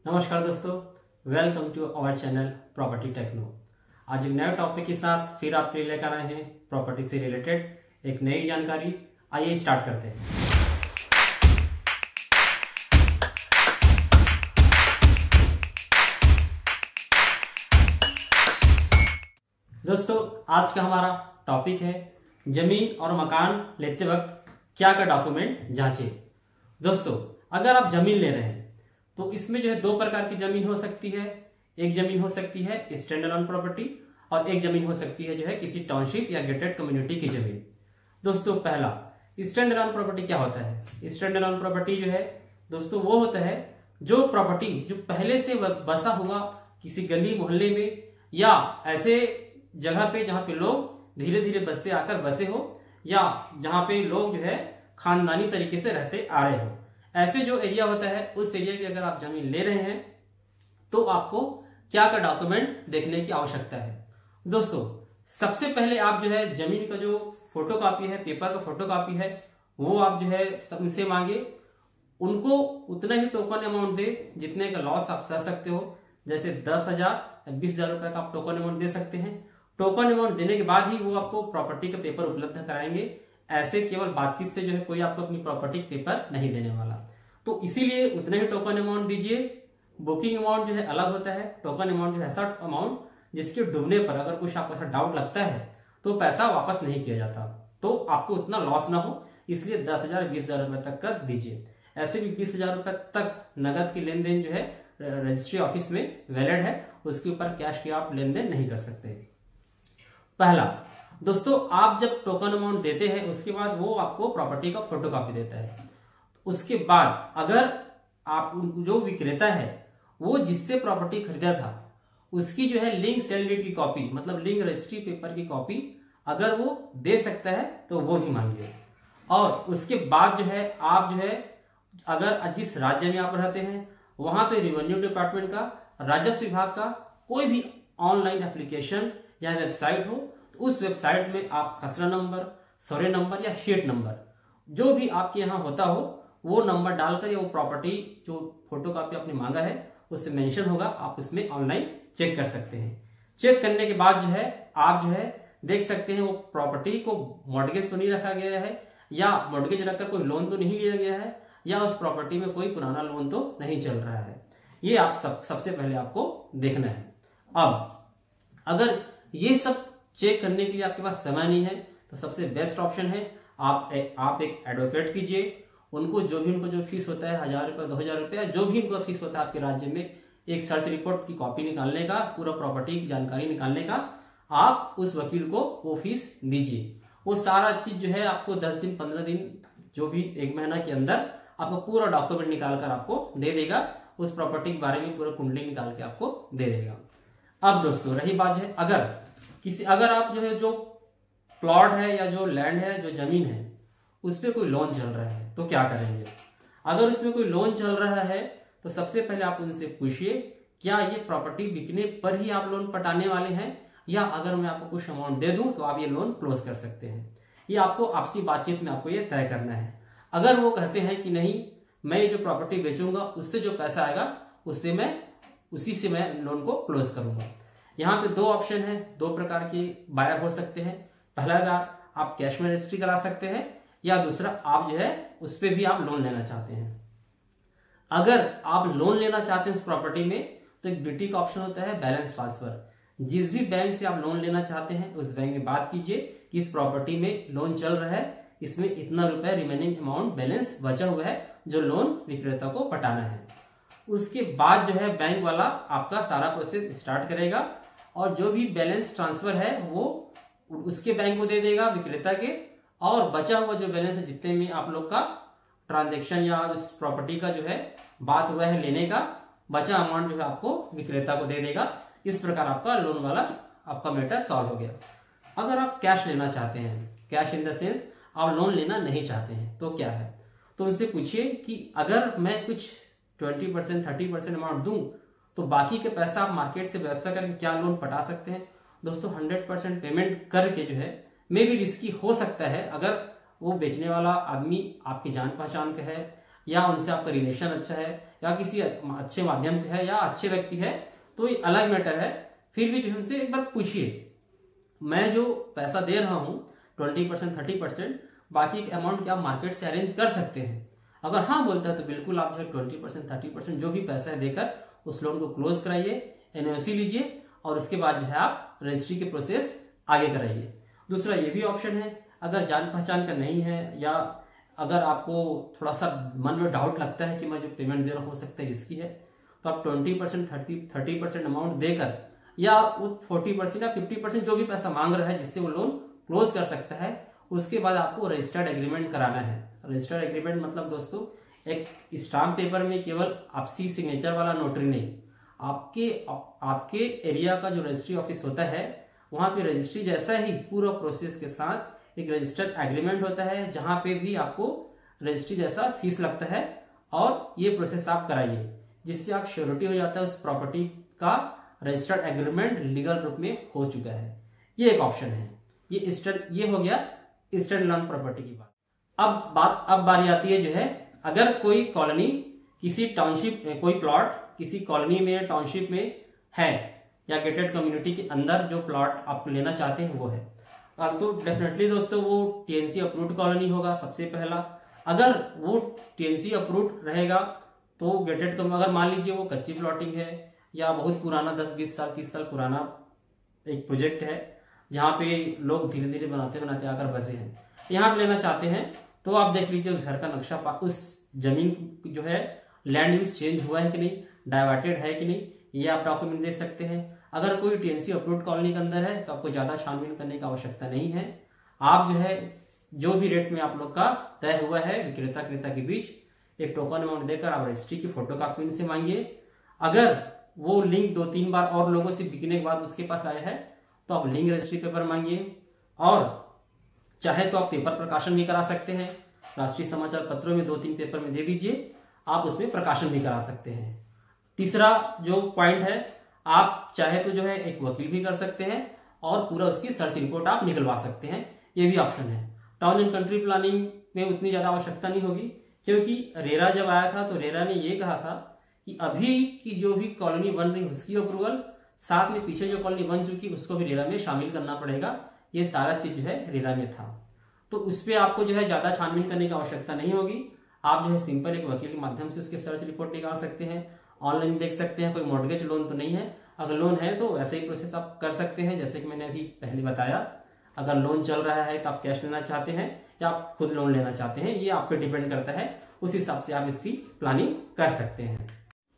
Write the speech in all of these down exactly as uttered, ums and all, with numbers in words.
नमस्कार दोस्तों, welcome to our channel property techno. आज एक नए टॉपिक के साथ फिर आपके लिए लेकर आए हैं प्रॉपर्टी से रिलेटेड एक नई जानकारी। आइए स्टार्ट करते हैं। दोस्तों, आज का हमारा टॉपिक है जमीन और मकान लेते वक्त क्या क्या डॉक्यूमेंट जांचें। दोस्तों, अगर आप जमीन ले रहे हैं तो इसमें जो है दो प्रकार की जमीन हो सकती है। एक जमीन हो सकती है स्टैंड अलोन प्रॉपर्टी और एक जमीन हो सकती है जो है किसी टाउनशिप या गेटेड कम्युनिटी की जमीन। दोस्तों, पहला स्टैंड अलोन प्रॉपर्टी क्या होता है? स्टैंड अलोन प्रॉपर्टी जो है दोस्तों वो होता है जो प्रॉपर्टी जो पहले से बसा हुआ किसी गली मोहल्ले में या ऐसे जगह पे जहां पे लोग धीरे धीरे बसते आकर बसे हो या जहां पे लोग जो है खानदानी तरीके से रहते आ रहे हो, ऐसे जो एरिया होता है उस एरिया की अगर आप जमीन ले रहे हैं तो आपको क्या क्या डॉक्यूमेंट देखने की आवश्यकता है। दोस्तों, सबसे पहले आप जो है जमीन का जो फोटो कॉपी है, पेपर का फोटो कॉपी है, वो आप जो है सबसे मांगे। उनको उतना ही टोकन अमाउंट दे जितने का लॉस आप सह सकते हो। जैसे दस हजार बीस हजार रुपए का आप टोकन अमाउंट दे सकते हैं। टोकन अमाउंट देने के बाद ही वो आपको प्रॉपर्टी का पेपर उपलब्ध कराएंगे। ऐसे केवल बातचीत से जो है कोई आपको अपनी प्रॉपर्टी पेपर नहीं देने वाला। तो इसीलिए उतने ही टोकन अमाउंट दीजिए। बुकिंग अमाउंट जो है अलग होता है। टोकन अमाउंट जो है ऐसा अमाउंट जिसके डूबने पर अगर कुछ आपको ऐसा डाउट लगता है तो पैसा वापस नहीं किया जाता, तो आपको उतना लॉस ना हो, इसलिए दस हजार बीस हजार रुपए तक का दीजिए। ऐसे भी बीस हजार रुपए तक नगद की लेन देन जो है रजिस्ट्री ऑफिस में वैलिड है, उसके ऊपर कैश की आप लेन देन नहीं कर सकते। पहला दोस्तों, आप जब टोकन अमाउंट देते हैं उसके बाद वो आपको प्रॉपर्टी का फोटोकॉपी देता है। उसके बाद अगर आप जो विक्रेता है वो जिससे प्रॉपर्टी खरीदा था उसकी जो है लिंक सेल डीड की कॉपी, मतलब लिंक रजिस्ट्री पेपर की कॉपी अगर वो दे सकता है तो वो भी मांगिए। और उसके बाद जो है आप जो है अगर जिस राज्य में आप रहते हैं वहां पे रेवेन्यू डिपार्टमेंट का, राजस्व विभाग का कोई भी ऑनलाइन एप्लीकेशन या वेबसाइट हो तो उस वेबसाइट में आप खसरा नंबर, सर्वे नंबर या शीट नंबर जो भी आपके यहाँ होता हो वो नंबर डालकर या वो प्रॉपर्टी जो फोटोकॉपी आपने मांगा है उससे मेंशन होगा, आप उसमें ऑनलाइन चेक कर सकते हैं। चेक करने के बाद जो है आप जो है देख सकते हैं वो प्रॉपर्टी को मॉर्गेज तो नहीं रखा गया है या मॉर्गेज रखकर कोई लोन तो नहीं लिया गया है या उस प्रॉपर्टी में कोई पुराना लोन तो नहीं चल रहा है। ये आप सब सबसे पहले आपको देखना है। अब अगर ये सब चेक करने के लिए आपके पास समय नहीं है तो सबसे बेस्ट ऑप्शन है आप ए, आप एक एडवोकेट कीजिए। उनको जो भी उनको जो फीस होता है हजार रुपये, दो हजार रुपया, जो भी उनका फीस होता है आपके राज्य में, एक सर्च रिपोर्ट की कॉपी निकालने का, पूरा प्रॉपर्टी की जानकारी निकालने का, आप उस वकील को वो फीस दीजिए। वो सारा चीज जो है आपको दस दिन पंद्रह दिन जो भी एक महीना के अंदर आपको पूरा डॉक्यूमेंट निकाल कर आपको दे देगा। उस प्रॉपर्टी के बारे में पूरा कुंडली निकाल के आपको दे देगा। अब दोस्तों रही बात है अगर किसी अगर आप जो है जो प्लॉट है या जो लैंड है, जो जमीन है, उस पर कोई लोन चल रहा है तो क्या करेंगे? अगर उसमें कोई लोन चल रहा है तो सबसे पहले आप उनसे पूछिए क्या ये प्रॉपर्टी बिकने पर ही आप लोन पटाने वाले हैं या अगर मैं आपको कुछ अमाउंट दे दूं तो आप ये लोन क्लोज कर सकते हैं। ये आपको आपसी बातचीत में आपको ये तय करना है। अगर वो कहते हैं कि नहीं, मैं ये जो प्रॉपर्टी बेचूंगा उससे जो पैसा आएगा उससे मैं उसी से मैं लोन को क्लोज करूंगा। यहाँ पे दो ऑप्शन है, दो प्रकार के बायर हो सकते हैं। पहला बार आप कैश में रजिस्ट्री करा सकते हैं या दूसरा आप जो है उस पर भी आप लोन लेना चाहते हैं। अगर आप लोन लेना चाहते हैं उस प्रॉपर्टी में तो एक बीटी का ऑप्शन होता है बैलेंस ट्रांसफर। जिस भी बैंक से आप लोन लेना चाहते हैं उस बैंक में बात कीजिए कि इस प्रॉपर्टी में लोन चल रहा है, इसमें इतना रुपए रिमेनिंग अमाउंट बैलेंस बचा हुआ है जो लोन विक्रेता को पटाना है। उसके बाद जो है बैंक वाला आपका सारा प्रोसेस स्टार्ट करेगा और जो भी बैलेंस ट्रांसफर है वो उसके बैंक को दे देगा, विक्रेता के, और बचा हुआ जो बैलेंस है जितने में आप लोग का ट्रांजैक्शन या उस प्रॉपर्टी का जो है बात हुआ है लेने का, बचा अमाउंट जो है आपको विक्रेता को दे देगा। इस प्रकार आपका लोन वाला आपका मैटर सॉल्व हो गया। अगर आप कैश लेना चाहते हैं, कैश इन द सेंस आप लोन लेना नहीं चाहते हैं, तो क्या है? तो उनसे पूछिए कि अगर मैं कुछ twenty percent thirty percent amount दूं तो बाकी के पैसा आप मार्केट से व्यवस्था करके क्या लोन पटा सकते हैं? दोस्तों, हंड्रेड परसेंट पेमेंट करके जो है मे भी रिस्की हो सकता है। अगर वो बेचने वाला आदमी आपकी जान पहचान का है या उनसे आपका रिलेशन अच्छा है या किसी अच्छे माध्यम से है या अच्छे व्यक्ति है तो ये अलग मैटर है, फिर भी उनसे एक बार पूछिए मैं जो पैसा दे रहा हूँ ट्वेंटी परसेंट थर्टी परसेंट बाकी के अमाउंट क्या आप मार्केट से अरेंज कर सकते हैं। अगर हाँ बोलता है तो बिल्कुल आप जो है ट्वेंटी परसेंट थर्टी परसेंट जो भी पैसा है देकर उस लोन को क्लोज कराइए, एनओसी लीजिए और उसके बाद जो है आप रजिस्ट्री के प्रोसेस आगे कराइए। दूसरा ये भी ऑप्शन है, अगर जान पहचान का नहीं है या अगर आपको थोड़ा सा मन में डाउट लगता है कि मैं जो पेमेंट दे रहा हूँ हो सकता है रिस्की है, तो आप twenty percent thirty thirty percent amount देकर या वो फोर्टी परसेंट या फिफ्टी परसेंट जो भी पैसा मांग रहा है जिससे वो लोन क्लोज कर सकता है, उसके बाद आपको रजिस्टर्ड एग्रीमेंट कराना है। रजिस्टर्ड एग्रीमेंट मतलब दोस्तों एक स्टाम्प पेपर में केवल आपसी सिग्नेचर वाला नोटरी नहीं, आपके आपके एरिया का जो रजिस्ट्री ऑफिस होता है वहां पे रजिस्ट्री जैसा ही पूरा प्रोसेस के साथ एक रजिस्टर्ड एग्रीमेंट होता है जहां पे भी आपको रजिस्ट्री जैसा फीस लगता है और ये प्रोसेस आप कराइए जिससे आप श्योरिटी हो जाता है उस प्रॉपर्टी का रजिस्टर्ड एग्रीमेंट लीगल रूप में हो चुका है। ये एक ऑप्शन है। ये स्टैंड ये हो गया स्टैंड लोन प्रॉपर्टी की बात। अब बात अब बारी आती है जो है अगर कोई कॉलोनी किसी टाउनशिप कोई प्लॉट किसी कॉलोनी में टाउनशिप में है या गेटेड कम्युनिटी के अंदर जो प्लॉट आप लेना चाहते हैं वो है, तो डेफिनेटली दोस्तों वो टीएनसी अप्रूव्ड कॉलोनी होगा सबसे पहला। अगर वो टीएनसी अप्रूव्ड रहेगा तो गेटेड अगर मान लीजिए वो कच्ची प्लॉटिंग है या बहुत पुराना दस बीस साल तीस साल पुराना एक प्रोजेक्ट है जहाँ पे लोग धीरे धीरे बनाते बनाते आकर बसे हैं, यहाँ पे लेना चाहते हैं तो आप देख लीजिए उस घर का नक्शा, उस जमीन जो है लैंड यूज चेंज हुआ है कि नहीं, डाइवर्टेड है कि नहीं, ये आप डॉक्यूमेंट दे सकते हैं। अगर कोई टीएनसी अप्रूव्ड कॉलोनी के अंदर है तो आपको ज्यादा छानबीन करने की आवश्यकता नहीं है। आप जो है जो भी रेट में आप लोग का तय हुआ है विक्रेता क्रेता के बीच एक टोकन अमाउंट देकर आप रजिस्ट्री की फोटो कॉपी इनसे मांगिए। अगर वो लिंक दो तीन बार और लोगों से बिकने के बाद उसके पास आया है तो आप लिंक रजिस्ट्री पेपर मांगिए और चाहे तो आप पेपर प्रकाशन भी करा सकते हैं, राष्ट्रीय समाचार पत्रों में दो तीन पेपर में दे दीजिए, आप उसमें प्रकाशन भी करा सकते हैं। तीसरा जो पॉइंट है आप चाहे तो जो है एक वकील भी कर सकते हैं और पूरा उसकी सर्च रिपोर्ट आप निकलवा सकते हैं, ये भी ऑप्शन है। टाउन एंड कंट्री प्लानिंग में उतनी ज्यादा आवश्यकता नहीं होगी क्योंकि रेरा जब आया था तो रेरा ने ये कहा था कि अभी की जो भी कॉलोनी बन रही उसकी अप्रूवल साथ में पीछे जो कॉलोनी बन चुकी उसको भी रेरा में शामिल करना पड़ेगा। ये सारा चीज जो है रेरा में था, तो उस पर आपको जो है ज्यादा छानबीन करने की आवश्यकता नहीं होगी। आप जो है सिंपल एक वकील के माध्यम से उसके सर्च रिपोर्ट निकाल सकते हैं, ऑनलाइन देख सकते हैं। कोई मॉर्गेज लोन तो नहीं है, अगर लोन है तो वैसे ही प्रोसेस आप कर सकते हैं जैसे कि मैंने अभी पहले बताया। अगर लोन चल रहा है तो आप कैश लेना चाहते हैं या आप खुद लोन लेना चाहते हैं, ये आप पे डिपेंड करता है, उस हिसाब से आप इसकी प्लानिंग कर सकते हैं।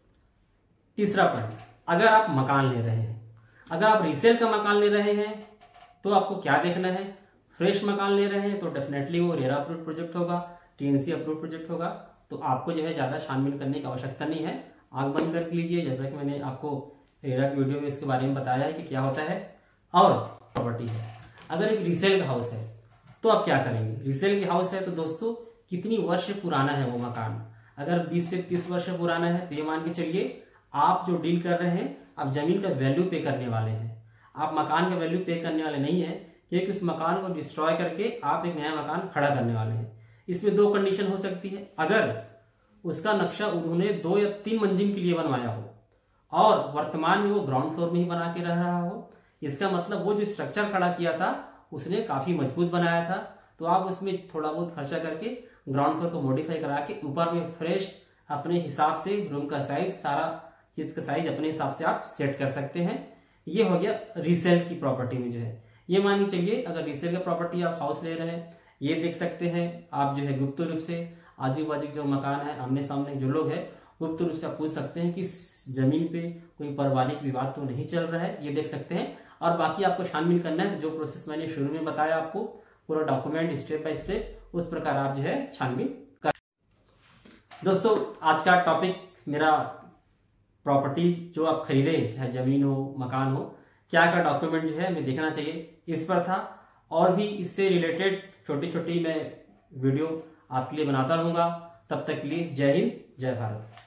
तीसरा पॉइंट, अगर आप मकान ले रहे हैं, अगर आप रीसेल का मकान ले रहे हैं तो आपको क्या देखना है। फ्रेश मकान ले रहे हैं तो डेफिनेटली वो रेरा अप्रूव्ड प्रोजेक्ट होगा, टीएनसी अप्रूव्ड प्रोजेक्ट होगा, तो आपको जो है ज्यादा छानबीन करने की आवश्यकता नहीं है। आंख बंद कर लीजिए, जैसा कि मैंने आपको रेरा की वीडियो में इसके बारे में बताया है कि क्या होता है। और प्रॉपर्टी है, अगर एक रीसेल का हाउस है तो आप क्या करेंगे। रीसेल की हाउस है तो दोस्तों कितनी वर्ष पुराना है वो मकान, अगर बीस से तीस वर्ष पुराना है तो ये मान के चलिए आप जो डील कर रहे हैं आप जमीन का वैल्यू पे करने वाले हैं, आप मकान का वैल्यू पे करने वाले नहीं है, क्योंकि उस मकान को डिस्ट्रॉय करके आप एक नया मकान खड़ा करने वाले हैं। इसमें दो कंडीशन हो सकती है, अगर उसका नक्शा उन्होंने दो या तीन मंजिल के लिए बनवाया हो और वर्तमान में वो ग्राउंड फ्लोर में ही बना के रह रहा हो, इसका मतलब वो जो स्ट्रक्चर खड़ा किया था उसने काफी मजबूत बनाया था, तो आप उसमें थोड़ा बहुत खर्चा करके ग्राउंड फ्लोर को मॉडिफाई करा के ऊपर में फ्रेश अपने हिसाब से रूम का साइज सारा चीज का साइज अपने हिसाब से आप सेट कर सकते हैं। ये हो गया रीसेल की प्रॉपर्टी में जो है। ये मान के चलिए अगर रीसेल का प्रॉपर्टी आप हाउस ले रहे हैं, ये देख सकते हैं आप जो है गुप्त रूप से आजू बाजू जो मकान है आमने सामने जो लोग है गुप्त रूप से आप पूछ सकते हैं कि जमीन पे कोई पारिवारिक विवाद तो नहीं चल रहा है, ये देख सकते हैं। और बाकी आपको छानबीन करना है तो जो प्रोसेस मैंने शुरू में बताया आपको पूरा डॉक्यूमेंट स्टेप बाय स्टेप उस प्रकार आप जो है छानबीन कर। दोस्तों आज का टॉपिक मेरा प्रॉपर्टी जो आप खरीदे चाहे जमीन हो मकान हो क्या क्या डॉक्यूमेंट जो है हमें देखना चाहिए इस पर था। और भी इससे रिलेटेड छोटी छोटी मैं वीडियो आपके लिए बनाता रहूंगा। तब तक के लिए जय हिंद जय भारत।